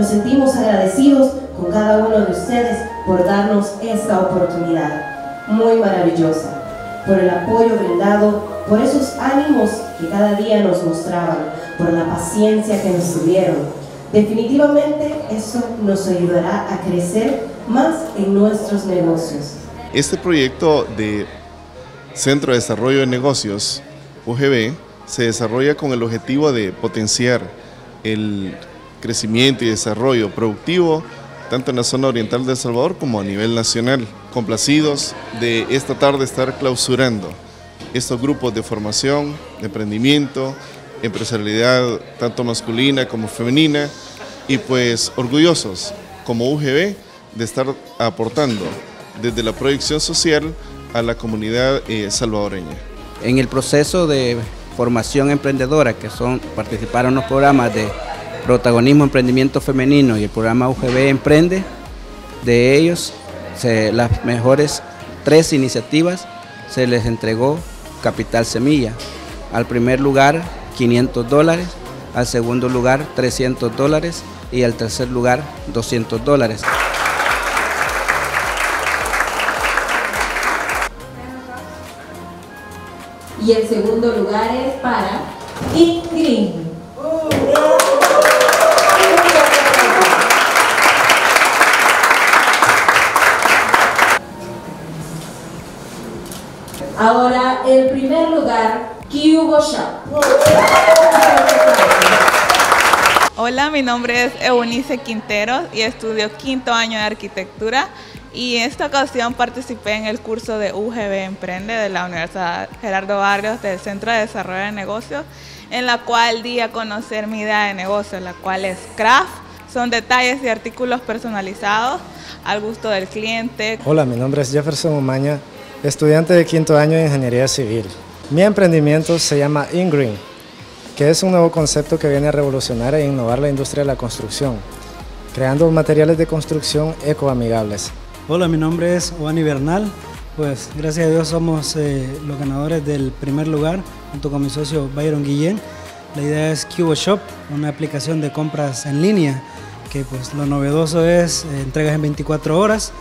Nos sentimos agradecidos con cada uno de ustedes por darnos esta oportunidad muy maravillosa, por el apoyo brindado, por esos ánimos que cada día nos mostraban, por la paciencia que nos tuvieron. Definitivamente eso nos ayudará a crecer más en nuestros negocios. Este proyecto de Centro de Desarrollo de Negocios, UGB, se desarrolla con el objetivo de potenciar el crecimiento y desarrollo productivo tanto en la zona oriental de El Salvador como a nivel nacional. Complacidos de esta tarde estar clausurando estos grupos de formación, de emprendimiento, empresarialidad tanto masculina como femenina, y pues orgullosos como UGB de estar aportando desde la proyección social a la comunidad salvadoreña. En el proceso de formación emprendedora, que participaron los programas de Protagonismo Emprendimiento Femenino y el programa UGB Emprende, de ellos las mejores 3 iniciativas se les entregó Capital Semilla. Al primer lugar $500, al segundo lugar $300 y al tercer lugar $200. Y el segundo lugar es para Ingrid. Ahora el primer lugar, Cubo Shop. Hola, mi nombre es Eunice Quinteros y estudio 5º año de arquitectura, y en esta ocasión participé en el curso de UGB Emprende de la Universidad Gerardo Barrios del Centro de Desarrollo de Negocios, en la cual di a conocer mi idea de negocio, la cual es craft. Son detalles y artículos personalizados al gusto del cliente. Hola, mi nombre es Jefferson Umaña, estudiante de 5º año de Ingeniería Civil. Mi emprendimiento se llama InGreen, que es un nuevo concepto que viene a revolucionar e innovar la industria de la construcción, creando materiales de construcción ecoamigables. Hola, mi nombre es Juani Bernal. Pues gracias a Dios somos los ganadores del primer lugar, junto con mi socio Byron Guillén. La idea es Cubo Shop, una aplicación de compras en línea, que pues lo novedoso es entregas en 24 horas,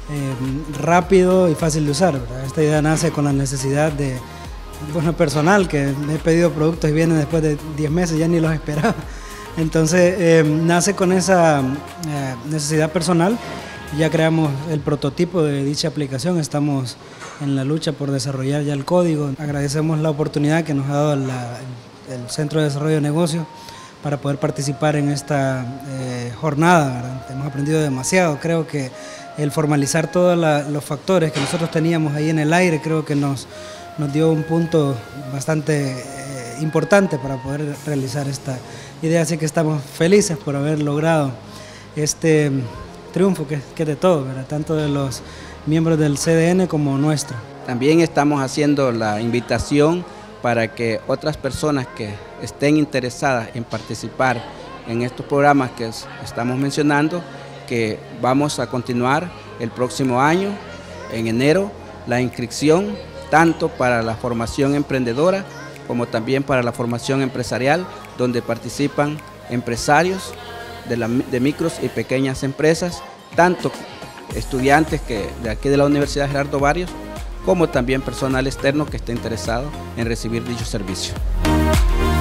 rápido y fácil de usar, ¿verdad? Esta idea nace con la necesidad de, personal, que he pedido productos y vienen después de 10 meses, ya ni los esperaba. Entonces nace con esa necesidad personal. Ya creamos el prototipo de dicha aplicación, estamos en la lucha por desarrollar ya el código. Agradecemos la oportunidad que nos ha dado el Centro de Desarrollo de Negocios para poder participar en esta jornada, ¿verdad? Hemos aprendido demasiado. Creo que el formalizar todos los factores que nosotros teníamos ahí en el aire, creo que nos dio un punto bastante importante para poder realizar esta idea. Así que estamos felices por haber logrado este triunfo que es de todos, ¿verdad? Tanto de los miembros del CDN como nuestro. También estamos haciendo la invitación para que otras personas que estén interesadas en participar en estos programas que estamos mencionando, que vamos a continuar el próximo año, en enero, la inscripción tanto para la formación emprendedora como también para la formación empresarial, donde participan empresarios de micros y pequeñas empresas, tanto estudiantes de aquí de la Universidad Gerardo Barrios, como también personal externo que esté interesado en recibir dicho servicio.